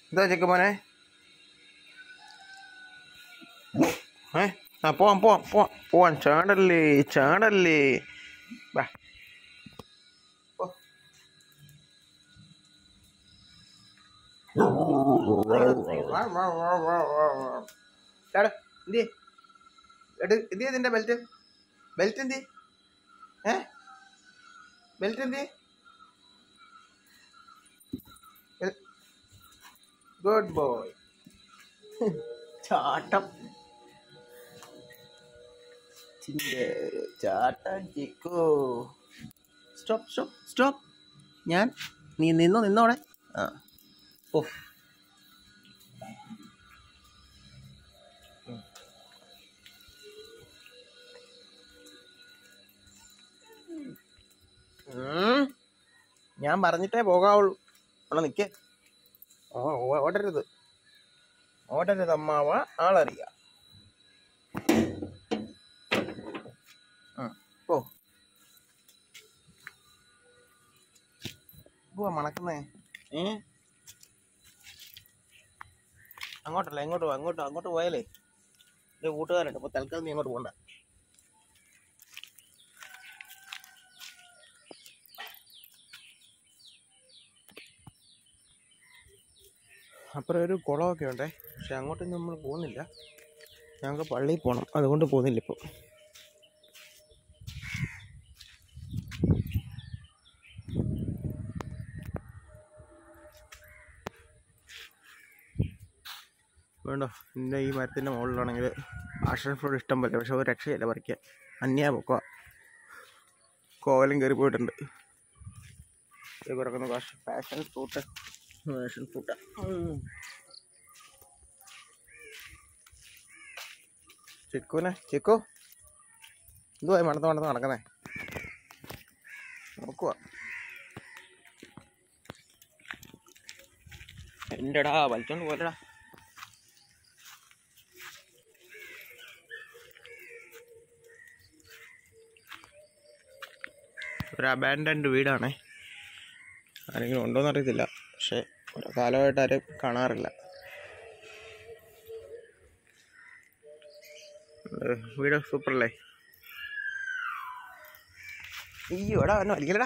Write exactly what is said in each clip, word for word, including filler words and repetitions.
എന്താ ചെക്ക് മോനെ? ഏ ആ പോവാം പോവാം പോവാം പോവാൻ. ചാടല്ലേ ചാടല്ലേ. വാ ചാട്. എന്തി എട് എന്തി ഇതിൻ്റെ ബെൽറ്റ് ബെൽറ്റ് എന്തി? ഏ ബെൽറ്റ് എന്തി? Good boy. ചാട്ടം ചാട്ടം ചിക്കോ. Stop stop stop. ഞാൻ നീ നിന്നോ നിന്നോടെ. ആ ഓ ഞാൻ പറഞ്ഞിട്ടേ പോകാവുള്ളൂ. അവിടെ നിൽക്കേ. ഓ ഓടരുത് ഓടരുത് അമ്മാവ, ആളറിയാം. ഓ പോവാ മണക്കുന്നേ. ഏ അങ്ങോട്ടല്ല എങ്ങോട്ട് പോവാ? അങ്ങോട്ട് അങ്ങോട്ട് പോയാലേ എൻ്റെ കൂട്ടുകാരുണ്ട്. അപ്പോൾ തൽക്കാലം നീ അങ്ങോട്ട് പോകണ്ട. അപ്പുറം ഒരു കുളമൊക്കെ ഉണ്ടേ, പക്ഷെ അങ്ങോട്ടൊന്നും നമ്മൾ പോകുന്നില്ല. ഞങ്ങൾക്ക് പള്ളിയിൽ പോകണം, അതുകൊണ്ട് പോകുന്നില്ല ഇപ്പോൾ. വേണ്ടോ എൻ്റെ ഈ മരത്തിൻ്റെ മുകളിലാണെങ്കിൽ പാഷൻ ഫ്രൂട്ട് ഇഷ്ടം പോലെ, പക്ഷെ ഒരു രക്ഷയില്ല പറിക്കാൻ. അന്യാ പൊക്കുക, കോവലും കയറി പോയിട്ടുണ്ട്. കിടക്കുന്ന പാഷൻ ഫ്രൂട്ട് പാഷൻ ഫ്രൂട്ട് ചിക്കുനെ ചിക്കു എന്തുവായി മണത്ത് മണത്ത് നടക്കുന്നേ? നോക്കുക. എന്റെടാ വലിച്ചോണ്ട് പോലെടാ. ഒരു അബാൻഡൻഡ് വീടാണേ. ആരെങ്കിലും ഉണ്ടോയെന്ന് അറിയത്തില്ല, പക്ഷെ ഒരു കാലമായിട്ട് ആരും കാണാറില്ല. വീട് സൂപ്പറല്ലേ? അയ്യോ എടാ എന്നെ വലിക്കലടാ.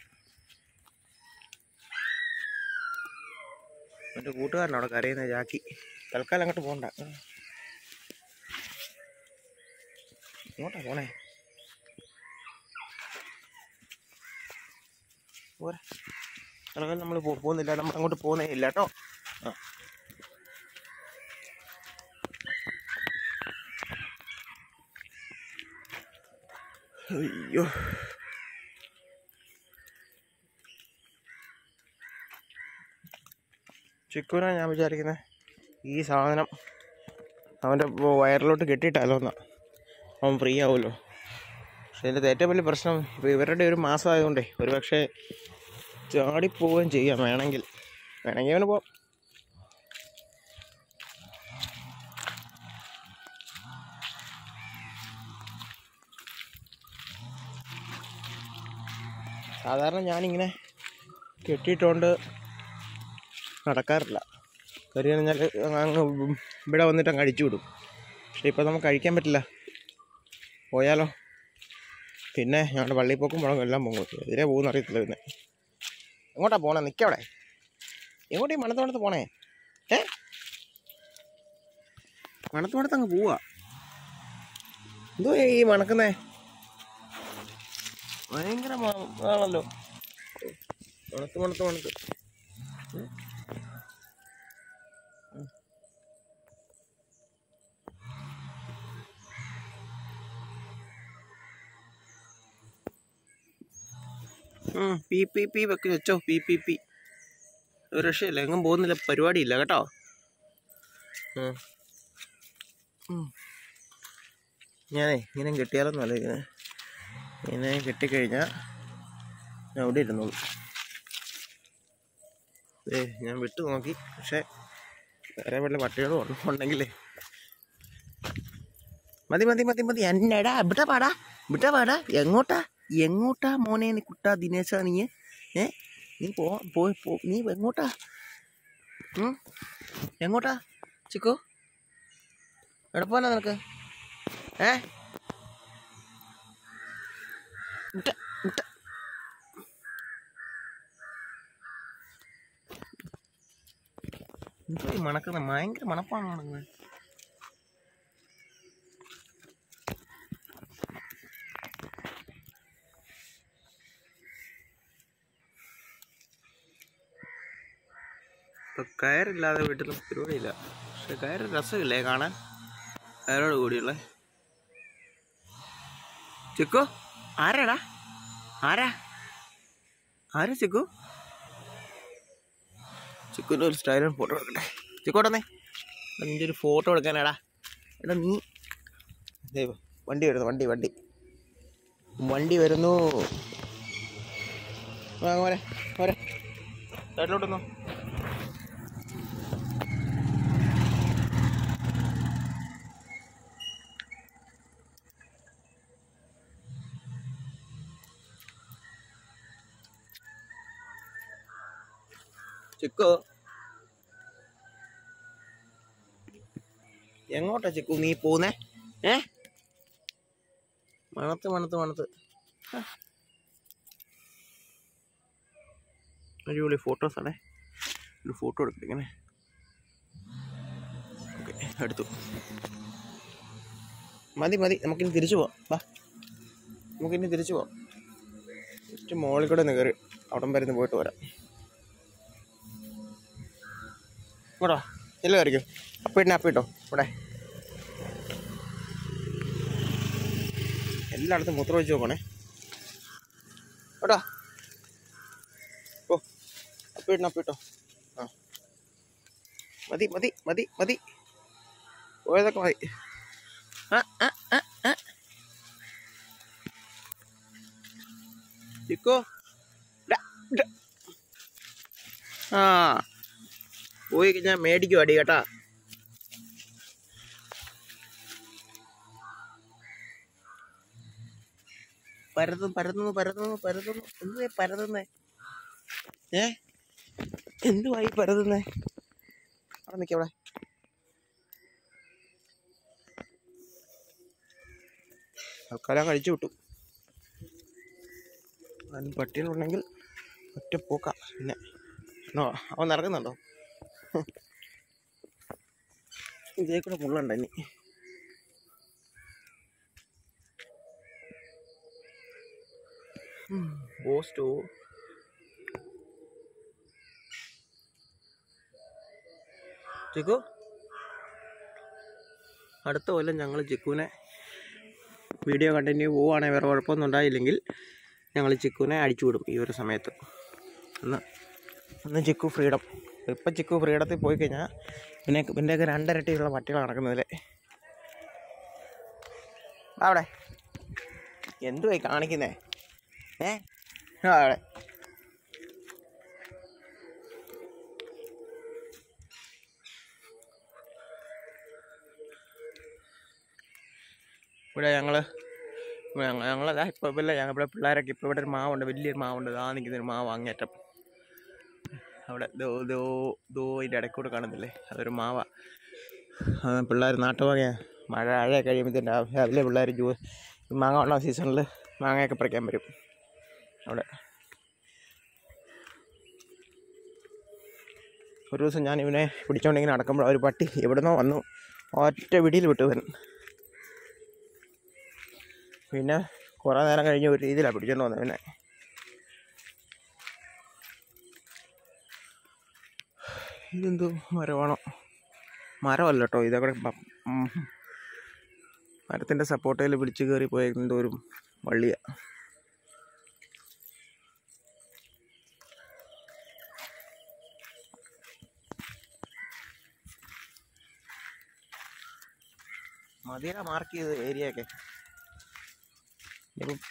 എൻ്റെ കൂട്ടുകാരൻ അവിടെ കരയുന്ന ജാക്കി. തൽക്കാലം അങ്ങോട്ട് പോകണ്ട. ഇങ്ങോട്ടാ പോണേ? പോരെ, തൽക്കാലം നമ്മൾ പോകുന്നില്ല, നമ്മൾ അങ്ങോട്ട് പോകുന്നേ ഇല്ല കേട്ടോ. ആ അയ്യോ ചിക്കുനെ ഞാൻ വിചാരിക്കുന്നത് ഈ സാധനം അവൻ്റെ വയറിലോട്ട് കെട്ടിയിട്ടാലോ എന്നാ, അവൻ ഫ്രീ ആവുമല്ലോ. പക്ഷെ ഇതിൻ്റെ ഏറ്റവും വലിയ പ്രശ്നം ഇപ്പോൾ ഇവരുടെ ഒരു മാസം ആയതുകൊണ്ടേ ഒരു പക്ഷേ ചാടിപ്പോവുകയും ചെയ്യാം. വേണമെങ്കിൽ വേണമെങ്കിൽ അവന് പോവാം. സാധാരണ ഞാനിങ്ങനെ കെട്ടിയിട്ടുകൊണ്ട് നടക്കാറില്ല. കാര്യം കഴിഞ്ഞാൽ അങ്ങ് ഇവിടെ വന്നിട്ട് അങ്ങ് അടിച്ചു വിടും. പക്ഷെ ഇപ്പോൾ നമുക്ക് കഴിക്കാൻ പറ്റില്ല. പോയാലോ പിന്നെ ഞങ്ങളുടെ പള്ളിപ്പോക്കും മുളകും എല്ലാം പോകും. എതിരെ പോകുന്ന അറിയത്തില്ല. പിന്നെ എങ്ങോട്ടാ പോണേ? നിൽക്കവിടെ. എങ്ങോട്ട് ഈ മണത്ത് മണത്ത് പോണേ? ഏ മണത്ത് മണത്ത് അങ്ങ് പോവാ. എന്തോ ഈ മണക്കുന്നേ? ഭയങ്കര ആണല്ലോ മണത്ത് മണത്ത് മണത്ത്. പി പി പി വെക്ക് വെച്ചോ. പി പി പി ഒരു രക്ഷയില്ല, എങ്ങും പോകുന്നില്ല, പരിപാടിയില്ല കേട്ടോ. ഞാനേ ഇങ്ങനെ കെട്ടിയാലൊന്നും അല്ല, ഇങ്ങനെ ഇങ്ങനെ കെട്ടിക്കഴിഞ്ഞാൽ ഞാൻ അവിടെ ഇരുന്നോളൂ. ഏ ഞാൻ വിട്ടു നോക്കി, പക്ഷെ വേറെ വല്ല പട്ടികളും ഉണ്ടെങ്കിലേ മതി മതി മതി മതി. എന്നടാ ഇവിടെ പാടാ ഇവിടെ പാടാ. എങ്ങോട്ടാ എങ്ങോട്ടാ മോനെ നീ കുട്ടാ ദിനേശാ? നീ ഏ നീ പോ പോയി പോ നീ എങ്ങോട്ടാ? എങ്ങോട്ടാ ചിക്കു? എവിടെ പോകാനാ നിനക്ക്? ഏ മുട്ട മുട്ട എന്തോ ഈ മണക്കുന്നത്? ഭയങ്കര മണപ്പാണ് മണക്കുന്നത്. ഇപ്പം കയറില്ലാതെ വീട്ടിൽ നിന്ന് പരിപാടിയില്ല. പക്ഷെ കയറ് രസമില്ലേ കാണാൻ? കയറോട് കൂടിയുള്ള ചിക്കു ആരാടാ? ആരാ ആരാ ചിക്കു? ചിക്കുൻ്റെ ഒരു സ്റ്റൈലും ഫോട്ടോ എടുക്കട്ടെ. ചിക്കോട്ടെന്നേ നിൻ്റെ ഒരു ഫോട്ടോ എടുക്കാനാടാ. എടാ നീ ദൈവം വണ്ടി വരുന്നു. വണ്ടി വണ്ടി വണ്ടി വരുന്നു. പോരെ പോരെ സൈഡിലോട്ടൊന്നു. ചിക്കു എങ്ങോട്ടാ ചിക്കു നീ പോന്നേ? ഏ മണത്ത് മണത്ത് മണത്ത് അടിപൊളി ഫോട്ടോസാണേ. ഒരു ഫോട്ടോ എടുക്കട്ടെ ഇങ്ങനെ. ഓക്കെ എടുത്തു. മതി മതി നമുക്കിനി തിരിച്ചു പോവാം. വാ നമുക്കിനി തിരിച്ചു പോവാം. ജസ്റ്റ് മോളിൽ കൂടെ ഒന്ന് കയറി അവിടം വരെ ഒന്ന് പോയിട്ട് വരാം. ഇങ്ങോട്ടോ ഇല്ല കയറിക്കോ. അപ്പിട്ടേ അപ്പിട്ടോ ഇവിടെ എല്ലായിടത്തും മൂത്രം ഒഴിച്ച് നോക്കണേ കേട്ടോ. ഓ അപ്പിട്ടോ അപ്പിട്ടോ. ആ മതി മതി മതി മതി പോയതൊക്കെ മതി. ആ ആ ആ ആ ചിക്കോ ആ പോയി കഴിഞ്ഞാൽ മേടിക്കും അടി കേട്ടാ. പരതുന്നു പരതുന്നു പരതുന്നു പരതുന്നു. എന്തുവായി പരതുന്നേ? ഏ എന്തുവായി പരതുന്നേ? അവിടെ നിൽക്കാം. അവിടെ ആൾക്കാരെ കഴിച്ചു വിട്ടു. അതിന് പട്ടികളുണ്ടെങ്കിൽ ഒറ്റ പോക്ക. പിന്നെ നോ അവൻ നടക്കുന്നുണ്ടോ? ഇതേ കൂടെ മുള്ളുണ്ട് ഇനി. പോസ്റ്റോ ചിക്കു അടുത്ത കൊല്ലം ഞങ്ങൾ ചിക്കുവിനെ വീഡിയോ കണ്ടിന്യൂ പോവുകയാണെങ്കിൽ വേറെ കുഴപ്പമൊന്നും ഉണ്ടായില്ലെങ്കിൽ ഞങ്ങൾ ചിക്കുവിനെ അടിച്ചു വിടും ഈ ഒരു സമയത്ത്. അന്ന് അന്ന് ചിക്കു ഫ്രീഡം. ഇപ്പം ചിക്കു ഫ്രീഡത്തിൽ പോയി കഴിഞ്ഞാൽ പിന്നെ പിന്നെയൊക്കെ രണ്ടരട്ടിയുള്ള പട്ടികൾ നടക്കുന്നതിൽ. അവിടെ എന്തുവായി കാണിക്കുന്നേ? ഏ അവിടെ ഇവിടെ ഞങ്ങൾ ഞങ്ങളതാ ഇപ്പോൾ ഇല്ല ഞങ്ങൾ ഇവിടെ പിള്ളേരൊക്കെ ഇപ്പോൾ ഇവിടെ ഒരു മാവുണ്ട്. വലിയൊരു മാവുണ്ട്. ആ നിൽക്കുന്നൊരു മാവ് അങ്ങേറ്റം അവിടെ ദോ ദോ ദോ ഇതിൻ്റെ ഇടയ്ക്കൂടെ കാണുന്നില്ലേ? അതൊരു മാവ. പിള്ളേർ നാട്ടുമാങ്ങയാണ്. മഴ മഴ കഴിയുമ്പോഴത്തേന് രാവിലെ പിള്ളേർ ജ്യൂ മാങ്ങ ഉള്ള സീസണിൽ മാങ്ങയൊക്കെ പറിക്കാൻ വരും അവിടെ. ഒരു ദിവസം ഞാൻ ഇവനെ പിടിച്ചോണ്ടിങ്ങനെ നടക്കുമ്പോൾ ഒരു പട്ടി എവിടുന്നോ വന്നു ഒറ്റ വിടിയിൽ വിട്ടു വരും. പിന്നെ കുറേ നേരം കഴിഞ്ഞ് ഒരു രീതിയിലാണ് പിടിച്ചോണ്ട് വന്നത്. പിന്നെ ഇതെന്തോ മരമാണോ? മരമല്ല കേട്ടോ, ഇതൊക്കെ മരത്തിൻ്റെ സപ്പോർട്ടയിൽ പിടിച്ച് കയറി പോയ എന്തോ ഒരു വള്ളിയാണ്. മതിയാ മാർക്ക് ചെയ്ത് ഏരിയയൊക്കെ. ഇപ്പം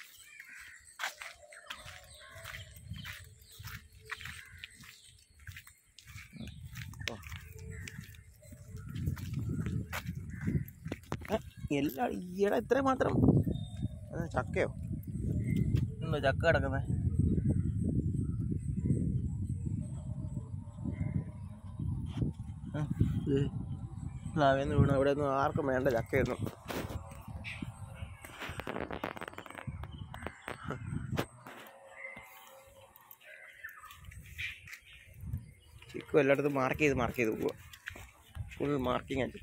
എല്ലാ ഈയിടെ ഇത്ര മാത്രം ചക്കയോ എന്തോ ചക്ക കിടക്കുന്നത്. പ്ലാവേന്ന് വീണു. അവിടെ ഒന്നും ആർക്കും വേണ്ട ചക്കയൊന്നും. ചിക്കു എല്ലായിടത്തും മാർക്ക് ചെയ്ത് മാർക്ക് ചെയ്ത് പോവുക. ഫുൾ മാർക്കിങ് ആയിട്ട്.